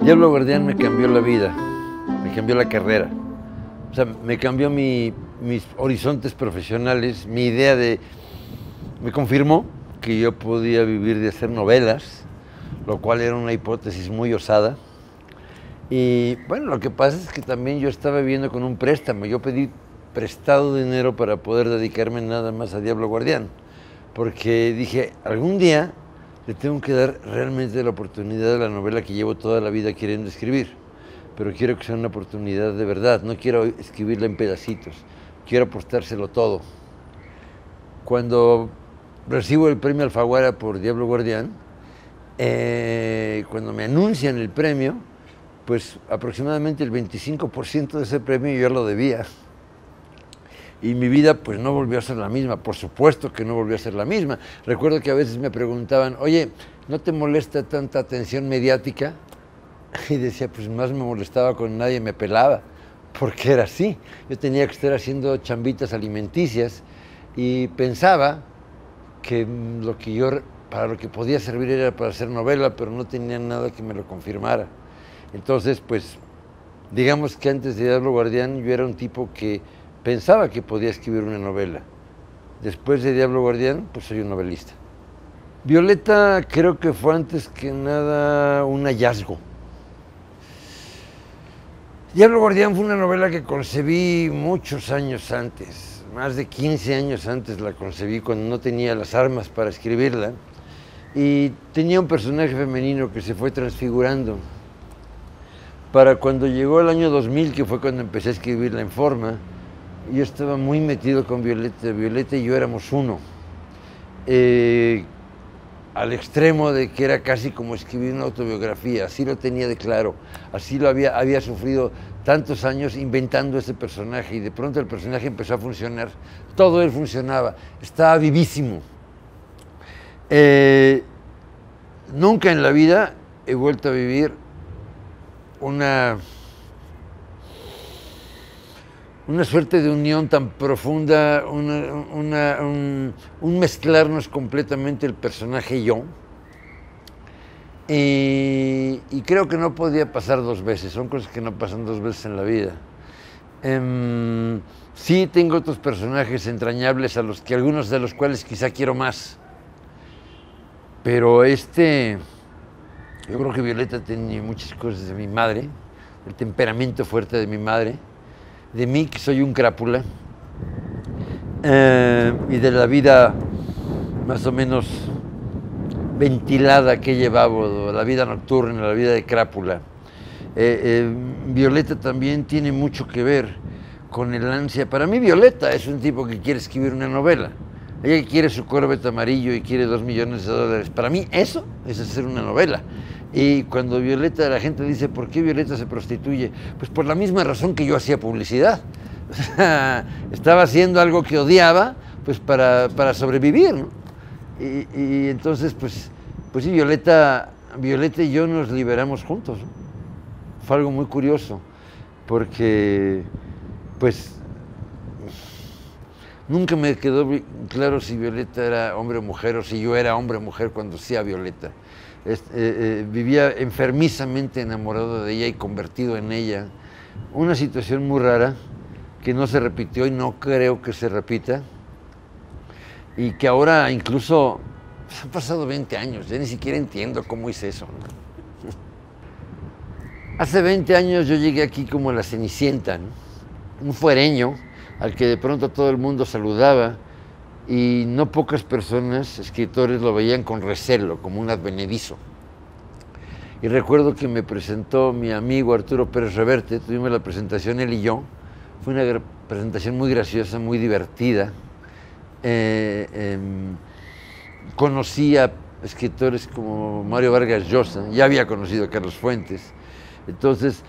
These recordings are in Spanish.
Diablo Guardián me cambió la vida, me cambió la carrera. O sea, me cambió mis horizontes profesionales, mi idea de... Me confirmó que yo podía vivir de hacer novelas, lo cual era una hipótesis muy osada. Y bueno, lo que pasa es que también yo estaba viviendo con un préstamo. Yo pedí prestado dinero para poder dedicarme nada más a Diablo Guardián, porque dije, algún día le tengo que dar realmente la oportunidad a la novela que llevo toda la vida queriendo escribir, pero quiero que sea una oportunidad de verdad, no quiero escribirla en pedacitos, quiero apostárselo todo. Cuando recibo el premio Alfaguara por Diablo Guardián, cuando me anuncian el premio, pues aproximadamente el 25% de ese premio yo lo debía. Y mi vida pues no volvió a ser la misma, por supuesto que no volvió a ser la misma. Recuerdo que a veces me preguntaban, oye, ¿no te molesta tanta atención mediática? Y decía, pues más me molestaba cuando nadie me pelaba, porque era así. Yo tenía que estar haciendo chambitas alimenticias y pensaba que para lo que podía servir era para hacer novela, pero no tenía nada que me lo confirmara. Entonces, pues, digamos que antes de Diablo Guardián yo era un tipo que pensaba que podía escribir una novela. Después de Diablo Guardián, pues soy un novelista. Violeta creo que fue antes que nada un hallazgo. Diablo Guardián fue una novela que concebí muchos años antes, más de 15 años antes la concebí, cuando no tenía las armas para escribirla, y tenía un personaje femenino que se fue transfigurando. Para cuando llegó el año 2000, que fue cuando empecé a escribirla en forma, yo estaba muy metido con Violeta. Violeta y yo éramos uno, al extremo de que era casi como escribir una autobiografía, así lo tenía de claro, así lo había sufrido tantos años inventando ese personaje, y de pronto el personaje empezó a funcionar, todo él funcionaba, estaba vivísimo. Nunca en la vida he vuelto a vivir una suerte de unión tan profunda, un mezclarnos completamente el personaje y yo. Y creo que no podía pasar dos veces, son cosas que no pasan dos veces en la vida. Sí tengo otros personajes entrañables algunos de los cuales quizá quiero más. Pero yo creo que Violeta tenía muchas cosas de mi madre, el temperamento fuerte de mi madre, de mí, que soy un crápula, y de la vida más o menos ventilada que he llevado, la vida nocturna, la vida de crápula. Violeta también tiene mucho que ver con el ansia. Para mí Violeta es un tipo que quiere escribir una novela. Ella quiere su Corvette amarillo y quiere $2 millones. Para mí eso es hacer una novela. Y cuando Violeta, la gente dice, ¿por qué Violeta se prostituye? Pues por la misma razón que yo hacía publicidad. Estaba haciendo algo que odiaba, pues para sobrevivir, ¿no? Y entonces, pues sí, Violeta y yo nos liberamos juntos, ¿no? Fue algo muy curioso, porque, pues, nunca me quedó claro si Violeta era hombre o mujer, o si yo era hombre o mujer cuando sí a Violeta. Vivía enfermizamente enamorado de ella y convertido en ella. Una situación muy rara que no se repitió y no creo que se repita. Y que ahora incluso han pasado 20 años, ya ni siquiera entiendo cómo hice eso, ¿no? Hace 20 años yo llegué aquí como la Cenicienta, ¿no? Un fuereño al que de pronto todo el mundo saludaba, y no pocas personas, escritores, lo veían con recelo, como un advenedizo. Y recuerdo que me presentó mi amigo Arturo Pérez Reverte, tuvimos la presentación él y yo, fue una presentación muy graciosa, muy divertida. Conocí a escritores como Mario Vargas Llosa, ya había conocido a Carlos Fuentes, entonces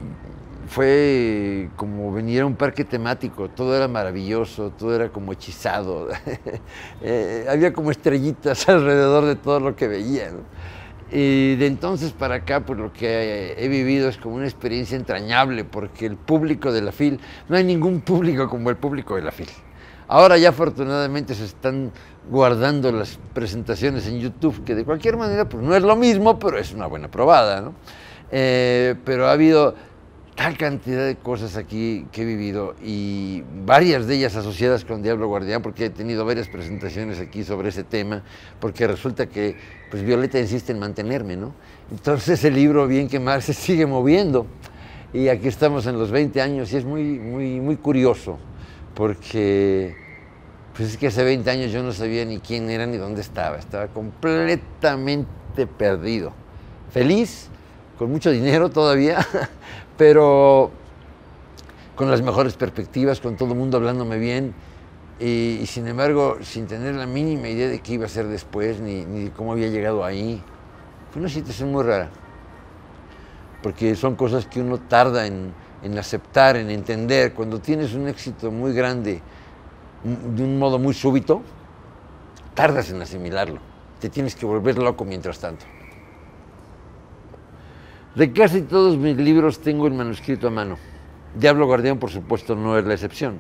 fue como venir a un parque temático, todo era maravilloso, todo era como hechizado, había como estrellitas alrededor de todo lo que veía, ¿no? Y de entonces para acá, pues lo que he vivido es como una experiencia entrañable, porque el público de la FIL, no hay ningún público como el público de la FIL. Ahora ya afortunadamente se están guardando las presentaciones en YouTube, que de cualquier manera pues no es lo mismo, pero es una buena probada, ¿no? pero ha habido tal cantidad de cosas aquí que he vivido y varias de ellas asociadas con Diablo Guardián, porque he tenido varias presentaciones aquí sobre ese tema, porque resulta que pues Violeta insiste en mantenerme, ¿no? Entonces el libro, bien que mal, se sigue moviendo y aquí estamos en los 20 años y es muy curioso, porque pues es que hace 20 años yo no sabía ni quién era ni dónde estaba completamente perdido, feliz, con mucho dinero todavía, pero con las mejores perspectivas, con todo el mundo hablándome bien, y sin embargo, sin tener la mínima idea de qué iba a ser después, ni de cómo había llegado ahí. Fue una situación muy rara, porque son cosas que uno tarda en aceptar, en entender. Cuando tienes un éxito muy grande, de un modo muy súbito, tardas en asimilarlo. Te tienes que volver loco mientras tanto. De casi todos mis libros tengo el manuscrito a mano. Diablo Guardián, por supuesto, no es la excepción.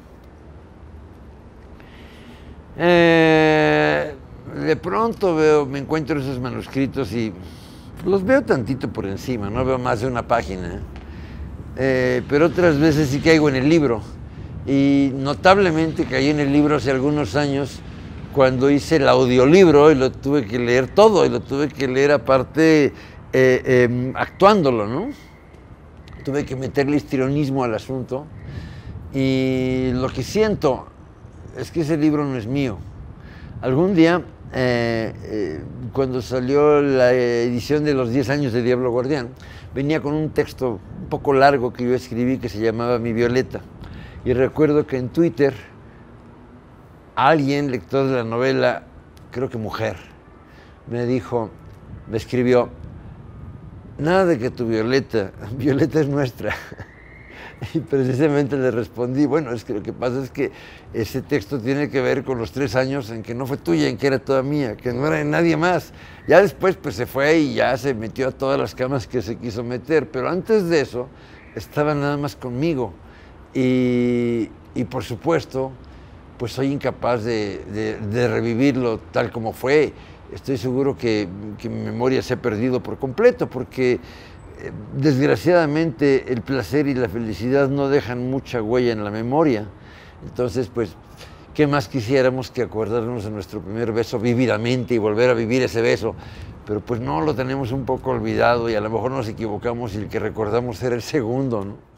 De pronto me encuentro esos manuscritos y los veo tantito por encima, no veo más de una página. Pero otras veces sí caigo en el libro. Y notablemente caí en el libro hace algunos años cuando hice el audiolibro y lo tuve que leer todo, y lo tuve que leer aparte actuándolo, ¿no? Tuve que meterle histrionismo al asunto y lo que siento es que ese libro no es mío. Algún día, cuando salió la edición de los 10 años de Diablo Guardián, venía con un texto un poco largo que yo escribí que se llamaba Mi Violeta. Y recuerdo que en Twitter alguien, lector de la novela, creo que mujer, me escribió: nada de que tu Violeta es nuestra. Y precisamente le respondí, bueno, es que lo que pasa es que ese texto tiene que ver con los 3 años en que no fue tuya, en que era toda mía, que no era de nadie más. Ya después pues se fue y ya se metió a todas las camas que se quiso meter, pero antes de eso estaba nada más conmigo. Y por supuesto, pues soy incapaz de revivirlo tal como fue. Estoy seguro que mi memoria se ha perdido por completo, porque desgraciadamente el placer y la felicidad no dejan mucha huella en la memoria. Entonces, pues, ¿qué más quisiéramos que acordarnos de nuestro primer beso vívidamente y volver a vivir ese beso? Pero pues no, lo tenemos un poco olvidado y a lo mejor nos equivocamos y el que recordamos era el segundo, ¿no?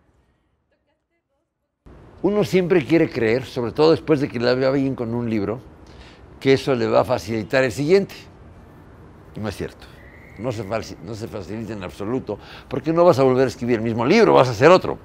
Uno siempre quiere creer, sobre todo después de que le vea alguien con un libro, que eso le va a facilitar el siguiente. No es cierto. No se facilita en absoluto, porque no vas a volver a escribir el mismo libro, vas a hacer otro.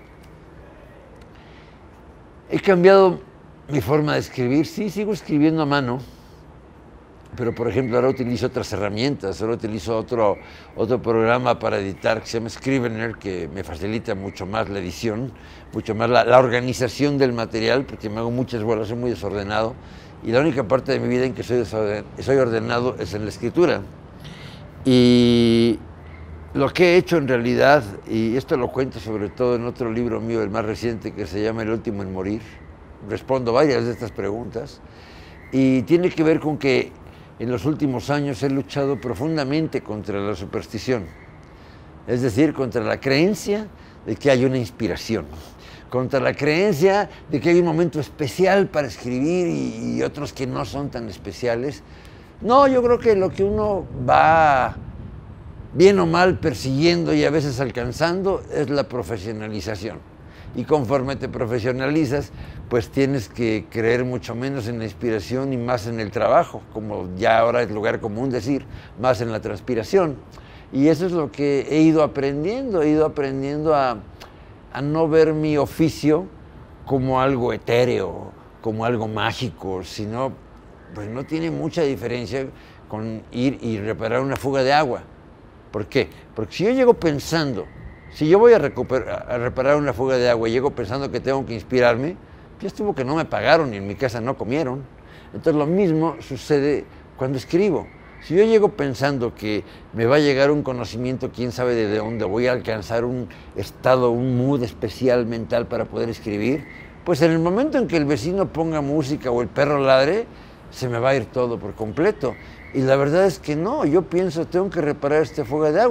He cambiado mi forma de escribir, sí, sigo escribiendo a mano, pero por ejemplo ahora utilizo otras herramientas, ahora utilizo otro programa para editar que se llama Scrivener, que me facilita mucho más la edición, mucho más la organización del material, porque me hago muchas bolas, soy muy desordenado, y la única parte de mi vida en que soy ordenado es en la escritura. Y lo que he hecho en realidad, y esto lo cuento sobre todo en otro libro mío, el más reciente, que se llama El último en morir, respondo varias de estas preguntas, y tiene que ver con que en los últimos años he luchado profundamente contra la superstición, es decir, contra la creencia de que hay una inspiración, contra la creencia de que hay un momento especial para escribir y otros que no son tan especiales. No, yo creo que lo que uno va bien o mal persiguiendo y a veces alcanzando es la profesionalización. Y conforme te profesionalizas, pues tienes que creer mucho menos en la inspiración y más en el trabajo, como ya ahora es lugar común decir, más en la transpiración. Y eso es lo que he ido aprendiendo a no ver mi oficio como algo etéreo, como algo mágico, sino, pues no tiene mucha diferencia con ir y reparar una fuga de agua. ¿Por qué? Porque si yo llego pensando, si yo voy a reparar una fuga de agua y llego pensando que tengo que inspirarme, ya estuvo que no me pagaron y en mi casa no comieron. Entonces lo mismo sucede cuando escribo. Si yo llego pensando que me va a llegar un conocimiento, quién sabe de dónde, voy a alcanzar un estado, un mood especial mental para poder escribir, pues en el momento en que el vecino ponga música o el perro ladre, se me va a ir todo por completo. Y la verdad es que no, yo pienso, tengo que reparar esta fuga de agua.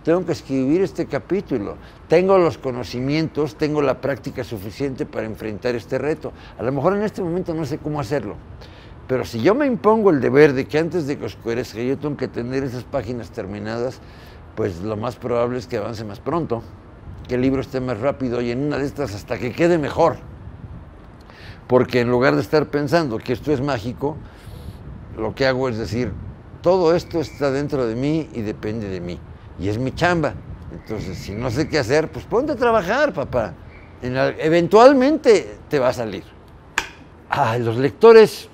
tengo que escribir este capítulo, tengo los conocimientos, tengo la práctica suficiente para enfrentar este reto. A lo mejor en este momento no sé cómo hacerlo, pero si yo me impongo el deber de que antes de que oscurezca yo tengo que tener esas páginas terminadas, pues lo más probable es que avance más pronto, que el libro esté más rápido y en una de estas hasta que quede mejor. Porque en lugar de estar pensando que esto es mágico, lo que hago es decir, todo esto está dentro de mí y depende de mí. Y es mi chamba. Entonces, si no sé qué hacer, pues ponte a trabajar, papá. Eventualmente te va a salir. Los lectores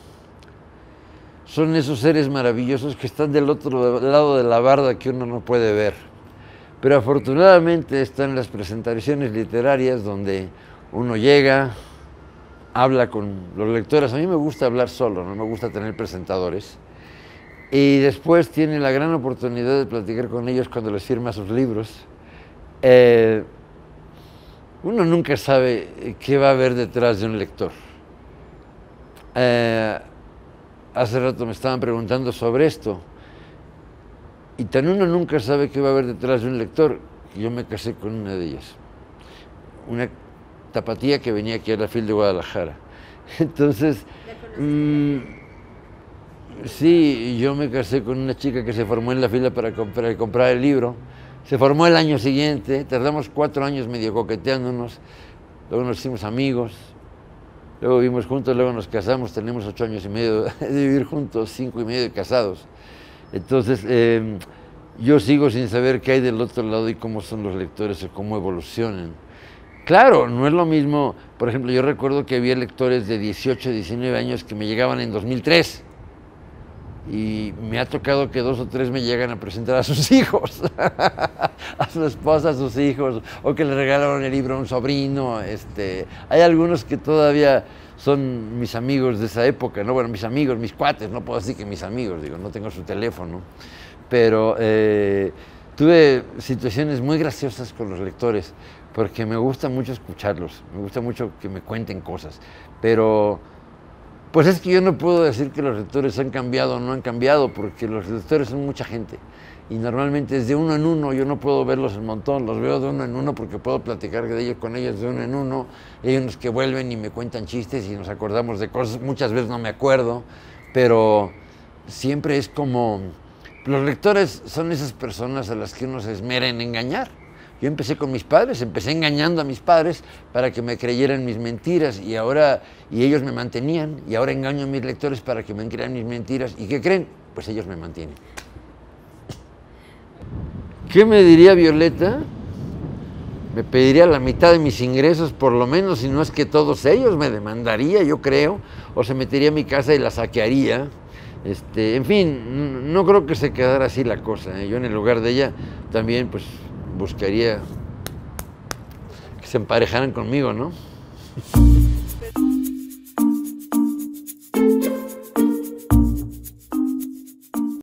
son esos seres maravillosos que están del otro lado de la barda que uno no puede ver. Pero afortunadamente están las presentaciones literarias donde uno llega, habla con los lectores. A mí me gusta hablar solo, no me gusta tener presentadores. Y después tiene la gran oportunidad de platicar con ellos cuando les firma sus libros. Uno nunca sabe qué va a haber detrás de un lector. Hace rato me estaban preguntando sobre esto. Y tan uno nunca sabe qué va a haber detrás de un lector. Yo me casé con una de ellas. Una tapatía que venía aquí a la FIL de Guadalajara. Entonces, sí, yo me casé con una chica que se formó en la fila para comprar el libro. Se formó el año siguiente, tardamos 4 años medio coqueteándonos, luego nos hicimos amigos, luego vivimos juntos, luego nos casamos, tenemos 8 años y medio de vivir juntos, 5 y medio de casados. Entonces, yo sigo sin saber qué hay del otro lado y cómo son los lectores o cómo evolucionan. Claro, no es lo mismo, por ejemplo, yo recuerdo que había lectores de 18, 19 años que me llegaban en 2003. Y me ha tocado que 2 o 3 me llegan a presentar a sus hijos, a su esposa, a sus hijos, o que le regalaron el libro a un sobrino. Hay algunos que todavía son mis amigos de esa época, ¿no? Bueno, mis amigos, mis cuates, no puedo decir que mis amigos, digo, no tengo su teléfono, pero tuve situaciones muy graciosas con los lectores, porque me gusta mucho escucharlos, me gusta mucho que me cuenten cosas, pero pues es que yo no puedo decir que los lectores han cambiado o no han cambiado, porque los lectores son mucha gente y normalmente es de uno en uno. Yo no puedo verlos en montón, los veo de uno en uno porque puedo platicar de ellos con ellos de uno en uno. Hay unos que vuelven y me cuentan chistes y nos acordamos de cosas, muchas veces no me acuerdo, pero siempre es como, los lectores son esas personas a las que uno se esmera en engañar. Yo empecé con mis padres, empecé engañando a mis padres para que me creyeran mis mentiras y ellos me mantenían, y ahora engaño a mis lectores para que me crean mis mentiras. ¿Y qué creen? Pues ellos me mantienen. ¿Qué me diría Violeta? Me pediría la mitad de mis ingresos, por lo menos, si no es que todos ellos me demandaría, yo creo, o se metería a mi casa y la saquearía. En fin, no creo que se quedara así la cosa, ¿eh? Yo en el lugar de ella también, pues, buscaría que se emparejaran conmigo, ¿no?